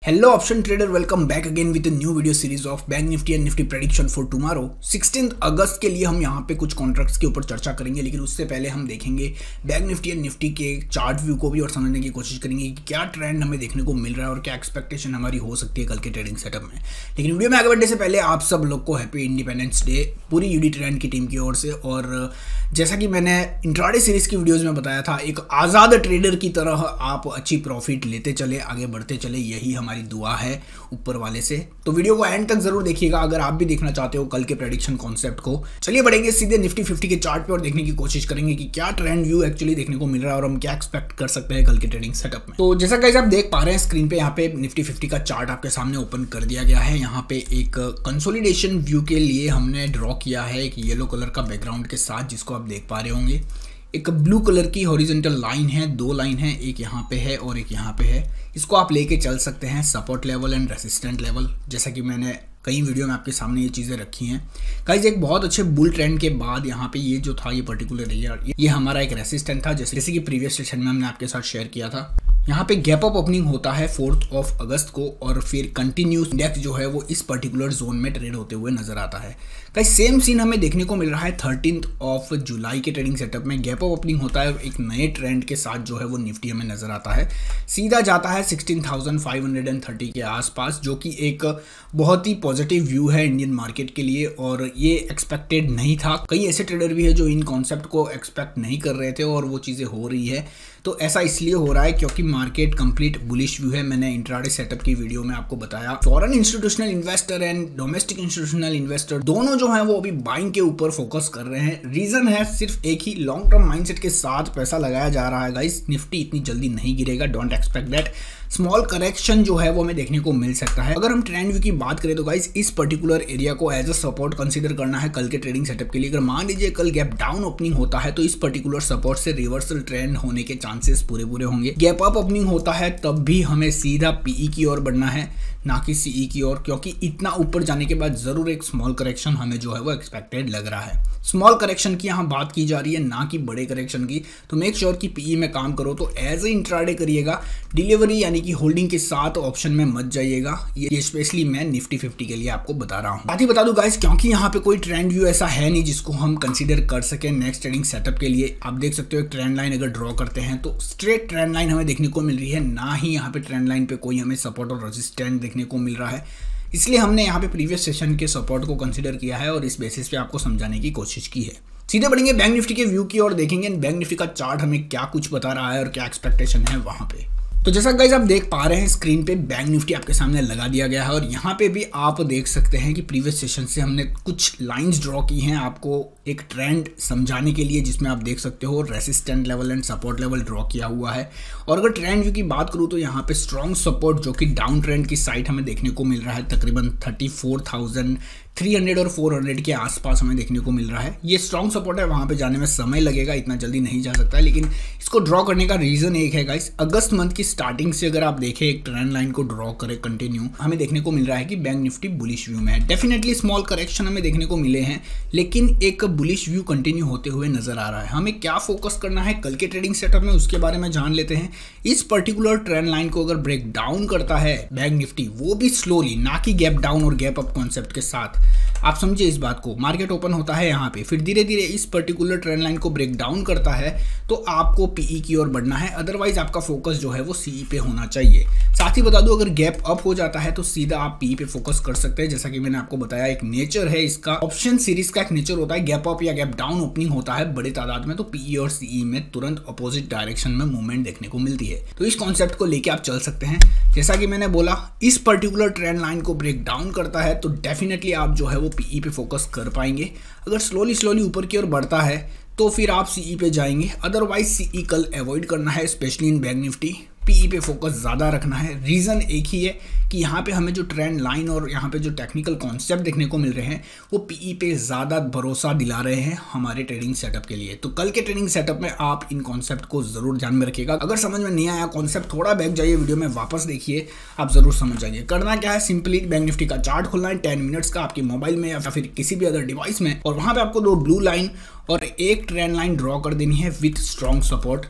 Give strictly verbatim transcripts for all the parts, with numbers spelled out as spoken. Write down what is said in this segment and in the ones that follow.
Hello option trader, welcome back again with new video series of Bank Nifty and Nifty prediction for tomorrow. Sixteen अगस्त के लिए हम यहाँ पे कुछ कॉन्ट्रैक्ट्स के ऊपर चर्चा करेंगे, लेकिन उससे पहले हम देखेंगे बैंक निफ्टी एंड निफ्टी के चार्ट व्यू को भी और समझने की कोशिश करेंगे कि क्या ट्रेंड हमें देखने को मिल रहा है और क्या एक्सपेक्टेशन हमारी हो सकती है कल के ट्रेडिंग सेटअप में। लेकिन वीडियो में आगे बढ़ने से पहले आप सब लोग को हैप्पी इंडिपेंडेंस डे पूरी यूडी ट्रेंड की टीम की ओर से। और जैसा कि मैंने इंट्राडे सीरीज की वीडियोज़ में बताया था, एक आज़ाद ट्रेडर की तरह आप अच्छी प्रॉफिट लेते चले, आगे बढ़ते चले, यही हमारी दुआ है ऊपर वाले से। तो वीडियो को एंड तक जरूर देखिएगा अगर आप भी देखना चाहते हो कल के प्रेडिक्शन कॉन्सेप्ट को। चलिए बढ़ेंगे सीधे निफ्टी फिफ्टी के चार्ट पे और देखने की कोशिश करेंगे कि क्या ट्रेंड व्यू एक्चुअली देखने को मिल रहा है और हम क्या एक्सपेक्ट कर सकते हैं कल के ट्रेडिंग सेटअप में। तो जैसा गाइस आप देख पा रहे हैं स्क्रीन पे, यहाँ पे निफ्टी फिफ्टी का चार्ट आपके सामने ओपन कर दिया गया है। यहाँ पे एक कंसोलिडेशन व्यू के लिए हमने ड्रॉ किया है एक येलो कलर का बैकग्राउंड के साथ, जिसको आप देख पा रहे होंगे। एक ब्लू कलर की हॉरिजॉन्टल लाइन है, दो लाइन है, एक यहाँ पे है और एक यहाँ पे है। इसको आप लेके चल सकते हैं support level and resistant level, जैसा कि मैंने कई वीडियो में आपके सामने ये चीज़ें रखी हैं। गाइस एक बहुत अच्छे बुल ट्रेंड के बाद यहाँ पे ये जो था ये पर्टिकुलर एरिया, ये हमारा एक रेसिस्टेंट था, जैसे जैसे कि प्रीवियस सेशन में हमने आपके साथ शेयर किया था। यहाँ पे गैप अप ओपनिंग होता है फोर्थ ऑफ अगस्त को और फिर कंटिन्यूस इंडेक्स जो है वो इस पर्टिकुलर जोन में ट्रेड होते हुए नजर आता है। गाइस सेम सीन हमें देखने को मिल रहा है थर्टीन्थ ऑफ जुलाई के ट्रेडिंग सेटअप में। गैप अप ओपनिंग होता है और एक नए ट्रेंड के साथ जो है वो निफ्टी हमें नजर आता है, सीधा जाता है sixteen thousand five hundred thirty के आसपास, जो कि एक बहुत ही पॉजिटिव व्यू है इंडियन मार्केट के लिए और ये एक्सपेक्टेड नहीं था। कई ऐसे ट्रेडर भी है जो इन कॉन्सेप्ट को एक्सपेक्ट नहीं कर रहे थे और वो चीज़ें हो रही है। तो ऐसा इसलिए हो रहा है क्योंकि मार्केट कंप्लीट बुलिश व्यू है। मैंने इंट्राडे सेटअप की वीडियो में आपको बताया, foreign institutional investor and domestic institutional investor दोनों जो है वो अभी बाइंग के ऊपर फोकस कर रहे हैं। रीजन है सिर्फ एक ही, लॉन्ग टर्म माइंडसेट के साथ पैसा लगाया जा रहा है। गाइस निफ्टी इतनी जल्दी नहीं गिरेगा, don't expect that. Small correction जो है वो हमें देखने को मिल सकता है। अगर हम ट्रेंड व्यू की बात करें तो गाइस इस पर्टिकुलर एरिया को एज अ सपोर्ट कंसीडर करना है कल के ट्रेडिंग सेटअप के लिए। अगर मान लीजिए कल गैप डाउन ओपनिंग होता है तो इस पर्टिकुलर सपोर्ट से रिवर्सल ट्रेंड होने के चांसेस पूरे पूरे होंगे। गैप अप ओपनिंग होता है तब भी हमें सीधा पीई की ओर बढ़ना है, ना कि सीई की ओर, क्योंकि इतना ऊपर जाने के बाद जरूर एक स्मॉल करेक्शन हमें जो है वो एक्सपेक्टेड लग रहा है। स्मॉल करेक्शन की यहाँ बात की जा रही है, ना कि बड़े करेक्शन की। तो मेक श्योर कि पीई में काम करो तो एज ए इंट्राडे करिएगा, डिलीवरी यानी कि होल्डिंग के साथ ऑप्शन में मत जाइएगा। ये स्पेशली मैं निफ्टी फिफ्टी के लिए आपको बता रहा हूँ। बात ही बता दूं गाइस, क्योंकि यहाँ पे कोई ट्रेंड व्यू ऐसा है नहीं जिसको हम कंसीडर कर सके नेक्स्ट ट्रेडिंग सेटअप के लिए। आप देख सकते हो एक ट्रेंड लाइन अगर ड्रॉ करते हैं तो स्ट्रेट ट्रेंड लाइन हमें देखने को मिल रही है, ना ही यहाँ पे ट्रेंड लाइन पे कोई हमें सपोर्ट और रेजिस्टेंस देखने को मिल रहा है। इसलिए हमने यहाँ पे प्रीवियस सेशन के सपोर्ट को कंसीडर किया है और इस बेसिस पे आपको समझाने की कोशिश की है। सीधे बढ़ेंगे बैंक निफ्टी के व्यू की और देखेंगे बैंक निफ्टी का चार्ट हमें क्या कुछ बता रहा है और क्या एक्सपेक्टेशन है वहां पे। तो जैसा गाइस आप देख पा रहे हैं स्क्रीन पे बैंक निफ्टी आपके सामने लगा दिया गया है और यहाँ पे भी आप देख सकते हैं कि प्रीवियस सेशन से हमने कुछ लाइंस ड्रॉ की हैं आपको एक ट्रेंड समझाने के लिए, जिसमें आप देख सकते हो resistant level and support level draw किया हुआ है। और अगर ट्रेंड व्यू की बात करूँ तो यहाँ पे स्ट्रॉन्ग सपोर्ट जो कि डाउन ट्रेंड की साइड हमें देखने को मिल रहा है, तकरीबन thirty four thousand three hundred और फोर हंड्रेड के आसपास हमें देखने को मिल रहा है। ये स्ट्रॉन्ग सपोर्ट है, वहाँ पे जाने में समय लगेगा, इतना जल्दी नहीं जा सकता है। लेकिन इसको ड्रॉ करने का रीजन एक है गाइस, अगस्त मंथ की स्टार्टिंग से अगर आप देखें एक ट्रेंड लाइन को ड्रॉ करें कंटिन्यू, हमें देखने को मिल रहा है कि बैंक निफ्टी बुलिश व्यू में है। डेफिनेटली स्मॉल करेक्शन हमें देखने को मिले हैं, लेकिन एक बुलिश व्यू कंटिन्यू होते हुए नजर आ रहा है। हमें क्या फोकस करना है कल के ट्रेडिंग सेटअप में, उसके बारे में जान लेते हैं। इस पर्टिकुलर ट्रेंड लाइन को अगर ब्रेक डाउन करता है बैंक निफ्टी, वो भी स्लोली, ना कि गैप डाउन और गैप अप कॉन्सेप्ट के साथ, आप समझिए इस बात को। मार्केट ओपन होता है यहाँ पे, फिर धीरे धीरे इस पर्टिकुलर ट्रेंड लाइन को ब्रेक डाउन करता है तो आपको पीई की ओर बढ़ना है, अदरवाइज आपका फोकस जो है वो सीई पे होना चाहिए। साथ ही बता दूं अगर गैप अप हो जाता है तो सीधा आप पीई पे फोकस कर सकते हैं। जैसा कि मैंने आपको बताया एक नेचर है इसका, ऑप्शन सीरीज का एक नेचर होता है, गैप अप या गैप डाउन ओपनिंग होता है बड़े तादाद में तो पीई और सीई में तुरंत अपोजिट डायरेक्शन में मूवमेंट देखने को मिलती है। तो इस कॉन्सेप्ट को लेके आप चल सकते हैं। जैसा कि मैंने बोला, इस पर्टिकुलर ट्रेंड लाइन को ब्रेक डाउन करता है तो डेफिनेटली आप जो है वो पीई पे फोकस कर पाएंगे। अगर स्लोली स्लोली ऊपर की ओर बढ़ता है तो फिर आप सीई पे जाएंगे, अदरवाइज सीई कल अवॉइड करना है, specially in Bank Nifty. PE पे फोकस ज़्यादा रखना है। रीज़न एक ही है कि यहाँ पे हमें जो ट्रेंड लाइन और यहाँ पे जो टेक्निकल कॉन्सेप्ट देखने को मिल रहे हैं वो पीई पे ज़्यादा भरोसा दिला रहे हैं हमारे ट्रेडिंग सेटअप के लिए। तो कल के ट्रेडिंग सेटअप में आप इन कॉन्सेप्ट को ज़रूर ध्यान में रखिएगा। अगर समझ में नहीं आया कॉन्सेप्ट, थोड़ा बैक जाइए, वीडियो में वापस देखिए, आप ज़रूर समझ जाइए। करना क्या है, सिंपली बैंक निफ्टी का चार्ट खोलना है टेन मिनट्स का आपके मोबाइल में या फिर किसी भी अदर डिवाइस में, और वहाँ पर आपको दो ब्लू लाइन और एक ट्रेंड लाइन ड्रॉ कर देनी है विथ स्ट्रॉन्ग सपोर्ट।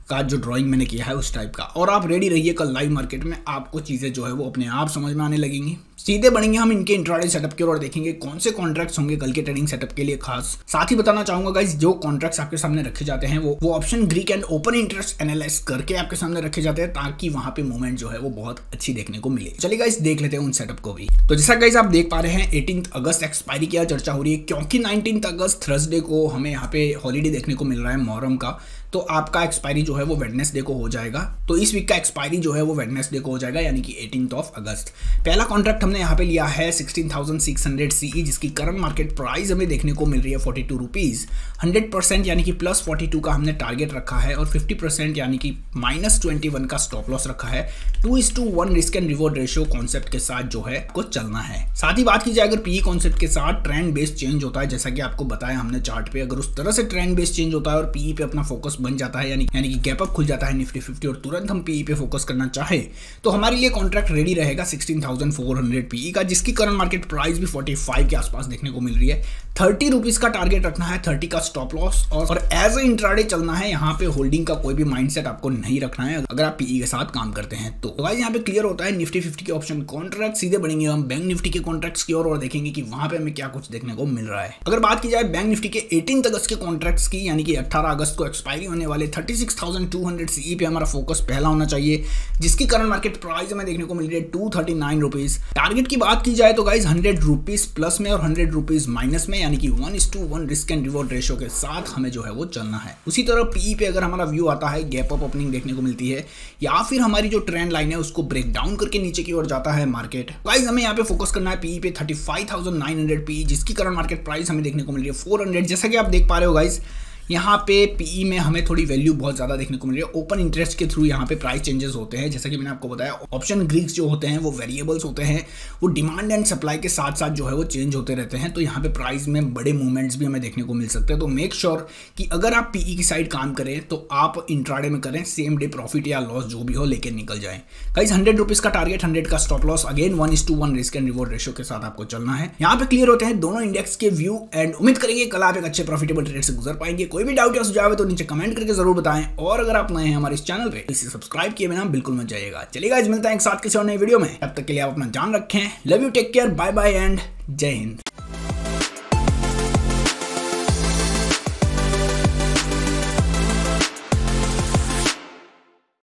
का जो ड्राइंग मैंने किया है उस टाइप का। और आप रेडी रहिए, कल लाइव मार्केट में आपको चीज़ें जो है वो अपने आप समझ में आने लगेंगी। सीधे बढ़ेंगे हम इनके इंट्राडे सेटअप की ओर और देखेंगे कौन से कॉन्ट्रैक्ट्स होंगे कल के ट्रेडिंग सेटअप के लिए खास। साथ ही बताना चाहूंगा गाइस, जो कॉन्ट्रैक्ट्स आपके सामने रखे जाते हैं वो वो option Greek and open interest analyse करके आपके सामने रखे जाते हैं, ताकि वहां पे मूवमेंट जो है वो बहुत अच्छी देखने को मिले। चलिए गाइस देख लेते हैं उन सेटअप को भी। तो जैसा गाइस आप देख पा रहे हैं एटीन्थ अगस्त एक्सपायरी की चर्चा हो रही है, क्योंकि नाइनटीन्थ अगस्त थर्सडे को हमें यहाँ पे हॉलीडे देखने को मिल रहा है मोहर्रम का। तो आपका एक्सपायरी जो है वो वेडनेसडे को हो जाएगा। तो इस वीक का एक्सपायरी जो है वो वेडनेसडे को हो जाएगा, यानी कि एटीन्थ ऑफ अगस्त। पहला कॉन्ट्रैक्ट हमने यहाँ पे लिया है sixteen thousand six hundred CE, जिसकी करंट मार्केट प्राइस हमें देखने को मिल रही है forty two rupees. Hundred percent यानी कि प्लस फोर्टी टू का हमने टारगेट रखा है और फिफ्टी परसेंट यानी कि माइनस ट्वेंटी वन का स्टॉप लॉस रखा है। Two is to one risk and reward ratio concept के साथ जो है को चलना है। साथ ही बात की जाए अगर पीई कॉन्सेप्ट के साथ ट्रेंड बेस्ड चेंज होता है, जैसा कि आपको बताया हमने चार्ट पे, अगर उस तरह से ट्रेंड बेस्ड चेंज होता है और पीई पे अपना फोकस बन जाता है, यानी यानी कि गैप अप खुल जाता है निफ्टी फिफ्टी और तुरंत हम पीई पे फोकस करना चाहे, तो हमारे लिए कॉन्ट्रैक्ट रेडी रहेगा sixteen thousand four hundred PE का, जिसकी करंट मार्केट प्राइस भी फोर्टी फाइव के आसपास देखने को मिल रही है। थर्टी रुपीज का टारगेट रखना है, थर्टी का स्टॉप लॉस और एज ए इंट्राडे चलना है। यहाँ पे होल्डिंग का कोई भी माइंडसेट आपको नहीं रखना है अगर आप पीई के साथ काम करते हैं तो। गाइस यहाँ पे क्लियर होता है निफ्टी फिफ्टी के ऑप्शन कॉन्ट्रैक्ट। सीधे बढ़ेंगे हम बैंक निफ्टी के कॉन्ट्रैक्ट्स की ओर और देखेंगे कि वहां पे हमें क्या कुछ देखने को मिल रहा है। अगर बात की जाए बैंक निफ्टी के एटीन्थ अगस्त के कॉन्ट्रैक्ट्स की, यानी कि अठारह अगस्त को एक्सपायरी होने वाले thirty six thousand two hundred CE पे हमारा फोकस पहला होना चाहिए, जिसकी करंट मार्केट प्राइस हमें देखने को मिल रही है two thirty nine rupees. Target की बात की जाए तो गाइस हंड्रेड रुपीज प्लस में और हंड्रेड रुपीज माइनस में, यानी कि one is to one risk and reward ratio के साथ हमें जो है वो चलना है। उसी तरह पीई पे अगर हमारा व्यू आता है, गैप अप ओपनिंग देखने को मिलती है या फिर हमारी जो ट्रेंड लाइन है उसको ब्रेक डाउन करके नीचे की ओर जाता है मार्केट। गाइस हमें यहाँ पे फोकस करना है पीई पे thirty five thousand nine hundred PE, जिसकी करंट मार्केट प्राइस हमें देखने को मिल रही है फोर हंड्रेड। जैसा कि आप देख पा रहे हो गाइस, यहाँ पे पीई में हमें थोड़ी वैल्यू बहुत ज़्यादा देखने को मिल रही है। ओपन इंटरेस्ट के थ्रू यहाँ पे प्राइस चेंजेस होते हैं, जैसा कि मैंने आपको बताया। ऑप्शन ग्रीक्स जो होते हैं वो वेरिएबल्स होते हैं, वो डिमांड एंड सप्लाई के साथ साथ जो है वो चेंज होते रहते हैं। तो यहाँ पे प्राइस में बड़े मूवमेंट्स भी हमें देखने को मिल सकते हैं। तो मेक श्योर कि अगर आप पीई की साइड काम करें तो आप इंट्राडे में करें, सेम डे प्रॉफिट या लॉस जो भी हो लेके निकल जाए। गाइस हंड्रेड रुपीज़ का टारगेट, हंड्रेड का stop loss, again one is to one risk and reward ratio के साथ आपको चलना है। यहाँ पे क्लियर होते हैं दोनों इंडेक्स के व्यू एंड उम्मीद करेंगे कल आप एक अच्छे प्रॉफिटेबल ट्रेड से गुजर पाएंगे। कोई भी डाउट या सुझाव तो नीचे कमेंट करके जरूर बताएं, और अगर आप नए हैं हमारे इस चैनल पे इसे सब्सक्राइब किए बिना बिल्कुल मत जाइएगा। चलिए गाइस मिलते हैं एक साथ किसी और नई वीडियो में, तब तक के लिए आप अपना ध्यान रखें। Love you, take care, bye bye and Jai Hind.